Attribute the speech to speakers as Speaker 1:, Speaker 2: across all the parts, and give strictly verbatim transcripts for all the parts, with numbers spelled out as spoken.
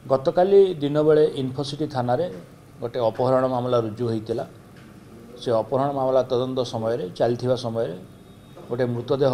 Speaker 1: गतकाली दिन बेले इन्फोसिटी थाना रे गोटे अपहरण मामला रुजु होता से अपहरण मामला तदंत समय चलता समय गोटे मृतदेह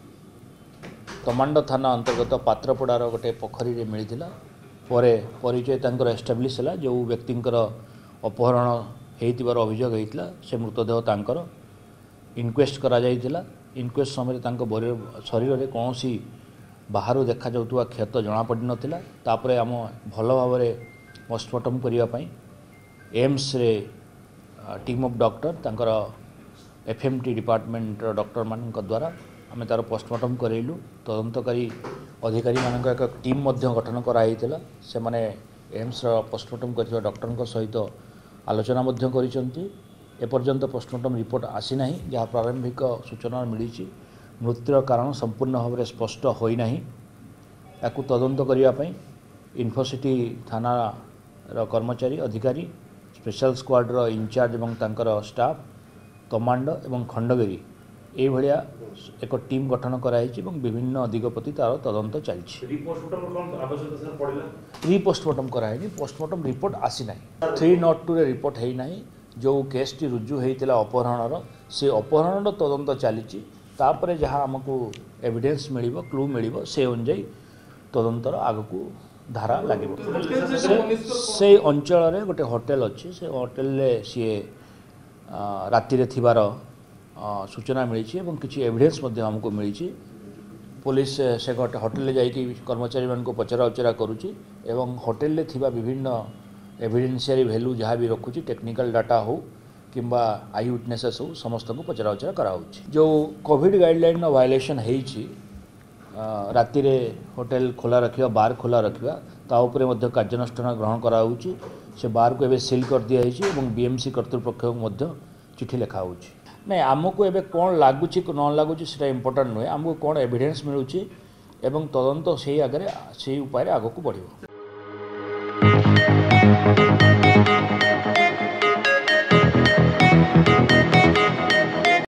Speaker 1: तमांड थाना अंतर्गत पात्रपड़ार गोटे पोखरी रे मिलता पर परिचय तांकर एस्टाब्लिश है जो व्यक्तिंकर अपहरण होइतिबार अभियोग होता से मृतदेह तांकर इनक्वेस्ट करा जाइतिला। इनक्वेस्ट समय शरीर में कौन सी बाहर देखा जाउतुवा क्षत जना पड़ नथिला। तापरे आम भल भाव पोस्टमार्टम करने एम्स रे टीम ऑफ डॉक्टर तांकर एफएमटी डिपार्टमेंट डॉक्टर मान द्वारा आम तार पोस्टमार्टम करेलु। तदंतकारी अधिकारी मान एक टीम गठन कराई से माने एम्स पोस्टमार्टम कर डॉक्टर सहित आलोचना करिसंती। एपर्यंत पोस्टमार्टम रिपोर्ट आसी ना जहाँ प्रारंभिक सूचना मिली मृत्युर कारण संपूर्ण भाव में स्पष्ट होना या तदंत करने इन्फोसिटी थाना कर्मचारी अधिकारी स्पेशल स्क्वाड्र इंचार्ज एवं तांकर स्टाफ कमांड एवं खंडगिरी ये भाया एक टीम गठन कराई विभिन्न दिग प्रति तार तदंत चलती। रिपोस्टमार्टम कराई पोस्टमार्टम रिपोर्ट आसी ना थ्री नॉट टू रिपोर्ट है ना जो केस टी रुजु होता अपहरण से अपहरण तदंत चली तापर जहाँ आमको एविडेंस मिल क्लू मिल से अनुजाई तदंतर आग को धारा लगे। से अंचल गोटे होटेल अच्छी से होटेल सी राति थिबार सूचना मिली और किसी एविडेंस आमको मिली। पुलिस से गोटे होटेल जाकि कर्मचारी मान पचरा उचरा करुच्ची एवं होटेल थिबा विभिन्न एविडेंशियरी वैल्यू जहाँ भी रखुची टेक्निकल डाटा हो किंबा आई विटनेसेस हो समस्त को पचरा उचरा कराऊँच। जो कोविड गाइडलाइन वायलेशन होती राति रे होटेल खोला रखा बार खोला रखा ताऊपर कार्यानुष्ठान ग्रहण कराऊँच। से बार को एवं सील कर दिखाई और बीएमसी कर्तृपक्ष चिठी लिखाऊँ। नहीं आमको एवं कौन लगुच न लगुच से इम्पोर्टाट नुहे आमको कौन एविडेंस मिलूँ एवं तदंत से आगे से उपाय आग को बढ़।